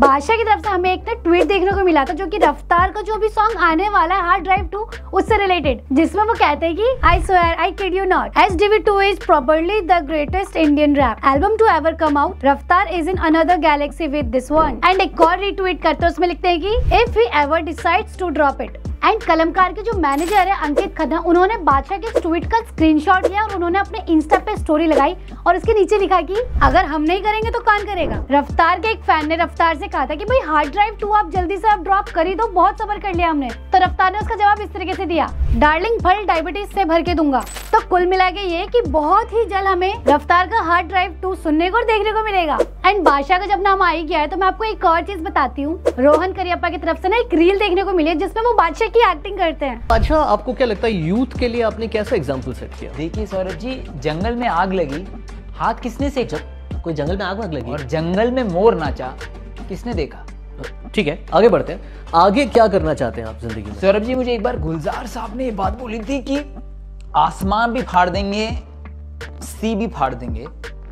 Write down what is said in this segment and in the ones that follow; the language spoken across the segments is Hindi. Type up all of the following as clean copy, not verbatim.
बादशाह की तरफ से हमें एक ट्वीट देखने को मिला था जो कि रफ्तार का जो भी सॉन्ग आने वाला है हार्ड ड्राइव 2 उससे रिलेटेड, जिसमें वो कहते हैं कि I swear I kid you not HDV2 is properly the greatest Indian rap album to ever come out. Raftaar is in another galaxy with this one. And एक और रीट्वीट करते हैं, उसमें लिखते हैं कि if he ever decides to drop it. And Kalamkaar के जो मैनेजर है अंकित खन्ना, उन्होंने बादशाह के ट्वीट का स्क्रीनशॉट लिया और उन्होंने अपने इंस्टा पे स्टोरी लगाई और उसके नीचे लिखा कि अगर हम नहीं करेंगे तो कौन करेगा। रफ्तार के एक फैन ने रफ्तार से कहा था कि भाई हार्ड ड्राइव 2 आप जल्दी से आप ड्रॉप कर ही दो, बहुत सब्र कर लिया हमने। तो रफ्तार ने उसका जवाब इस तरीके से दिया, डार्लिंग फल डायबिटीज से भर के दूंगा। तो कुल मिला के ये कि बहुत ही जल्द हमें रफ्तार का हार्ड ड्राइव 2 सुनने को और देखने को मिलेगा। एंड बादशाह का जब नाम आ ही गया है तो मैं आपको एक और चीज बताती हूँ। रोहन करियप्पा की तरफ से ना एक रील देखने को मिली है जिसमें वो बादशाह की एक्टिंग करते हैं। अच्छा, आपको क्या लगता है यूथ के लिए आपने कैसा एग्जाम्पल सेट किया? देखिए सौरभ जी, जंगल में आग लगी, हाथ किसने सेका? कोई जंगल में आग लगी और जंगल में मोर नाचा, किसने देखा? ठीक है, आगे बढ़ते हैं। आगे क्या करना चाहते हैं आप जिंदगी में? सौरभ जी, मुझे एक बार गुलजार साहब ने ये बात बोली थी कि आसमान भी फाड़ देंगे, सी भी फाड़ देंगे।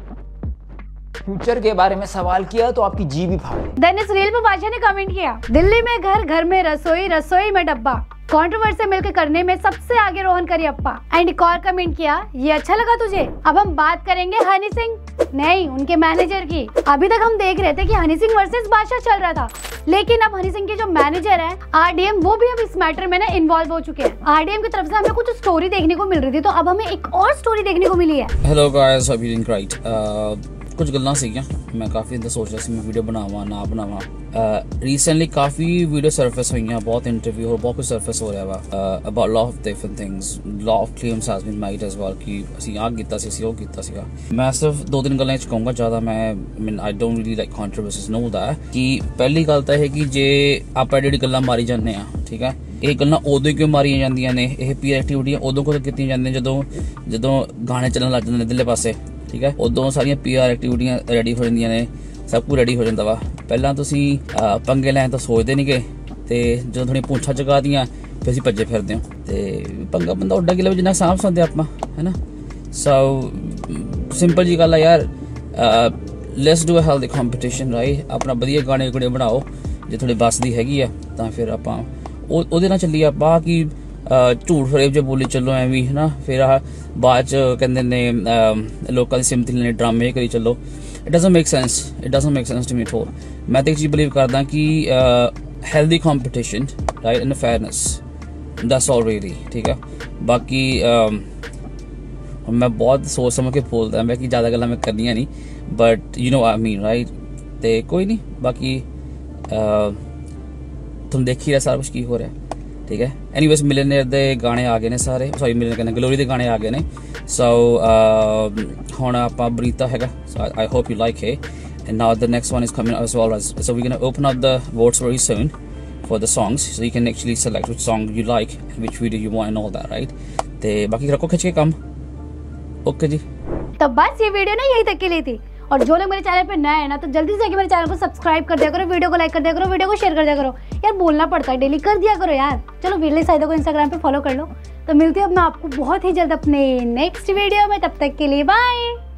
फ्यूचर के बारे में सवाल किया तो आपकी जी भी फाड़ देंगे। देन इस रील में बादशाह ने कमेंट किया, दिल्ली में घर, घर में रसोई, रसोई में डब्बा, कंट्रोवर्सी मिलकर करने में सबसे आगे रोहन करियप्पा। एंड एक और कमेंट किया, ये अच्छा लगा तुझे? अब हम बात करेंगे हनी सिंह, नहीं उनके मैनेजर की। अभी तक हम देख रहे थे कि हनी सिंह वर्सेस बादशाह चल रहा था, लेकिन अब हनी सिंह के जो मैनेजर है RDM, वो भी अब इस मैटर में ना इन्वॉल्व हो चुके हैं। RDM की तरफ से हमें कुछ स्टोरी देखने को मिल रही थी, तो अब हमें एक और स्टोरी देखने को मिली है। Hello guys, hope you're doing great। कुछ गल्लां सीखियां, मैं काफ़ी दिन सोच रहा सी मैं वीडियो बनावा ना बनावा। रिसेंटली काफ़ी वीडियो सरफेस हुई हैं, बहुत इंटरव्यू और बहुत कुछ सरफेस हो रहा है about lot of different things, lot of claims has been made as well कि ਅਸੀਂ ਆਹ ਕੀਤਾ ਸੀ, ਅਸੀਂ ਉਹ ਕੀਤਾ ਸੀਗਾ। मैं सिर्फ 2-3 ਗੱਲਾਂ ਚ ਕਹੂੰਗਾ, ਜ਼ਿਆਦਾ ਮੈਂ I don't really like controversies no that. कि ਪਹਿਲੀ ਗੱਲ ਤਾਂ ਇਹ ਕਿ ਜੇ ਆਪਾਂ ਜਿਹੜੀ ਗੱਲਾਂ ਮਾਰੀ ਜਾਂਦੇ ਆ, ਠੀਕ ਹੈ, ਇਹ ਗੱਲਾਂ ਉਦੋਂ ਕਿਉਂ ਮਾਰੀਆਂ ਜਾਂਦੀਆਂ ਨੇ? ਇਹ ਪੀਆਰ ਐਕਟੀਵਿਟੀਆਂ ਉਦੋਂ ਕਿਉਂ ਕੀਤੀਆਂ ਜਾਂਦੀਆਂ ਜਦੋਂ ਗਾਣੇ ਚੱਲਣ ਲੱਗ ਜਾਂਦੇ ਨੇ ਦਿਲੇ ਪਾਸੇ, ठीक है, उदों सारिया PR एक्टिविटियां रेडी हो जांदियां ने, सब कुछ रेडी हो जाता वा। पहला तुसीं पंगे लैन तो सोचते नहीं गए, तो जो थोड़ी पूंछा चुका दियां फिर असीं भज्जे फिरदे हो, तो पंगा बंदा उड्डा कि जिन्ना सामभ सकते आपां, है ना। सो सिंपल जी गल है यार, let's do a healthy competition, right. अपना वधिया गाने गुणे बनाओ, जे थोड़ी बस दी हैगी आ तां फिर आपां ओहदे नाल चलीए। आपां कि झूठ फरेब जो बोली चलो एवं, है ना, फिर बाद च कहते ने लोगों की सिमती लेने ड्रामे करी चलो। It doesn't make sense, it doesn't make sense to me at all. मैं तो एक चीज़ बिलीव करदा कि healthy competition, right, and fairness, that's all really, ठीक है। बाकी मैं बहुत सोच समझ के बोलता मैं कि ज़्यादा गल्लां मैं करनियां नहीं, but you know I mean, right. तो कोई नहीं, बाकी तुम देख ही रहे सारा कुछ की हो रहा है, ठीक है। एनीवेज मिलनेयर दे गाने आ गए ने सारे, सॉरी मिलनेयर कहना ग्लोरी दे गाने आ गए ने। सो हुण आपां बरीता हैगा, so I hope you like it. And now the next one is coming as well as, so we gonna open up the votes very soon for the songs, so you can actually select which song you like and which video you want and all that, right. ते बाकी रखो खिंच के काम, ओके जी। तो बस ये वीडियो ना यही तक के लिए थी, और जो लोग मेरे चैनल पे नए हैं ना, तो जल्दी से मेरे चैनल को सब्सक्राइब कर दिया करो, वीडियो को लाइक कर दिया करो, वीडियो को शेयर कर दिया करो। यार बोलना पड़ता है, डेली कर दिया करो यार। चलो विलेज साइदा को इंस्टाग्राम पे फॉलो कर लो। तो मिलती हूँ अब मैं आपको बहुत ही जल्द अपने नेक्स्ट वीडियो में, तब तक के लिए बाय।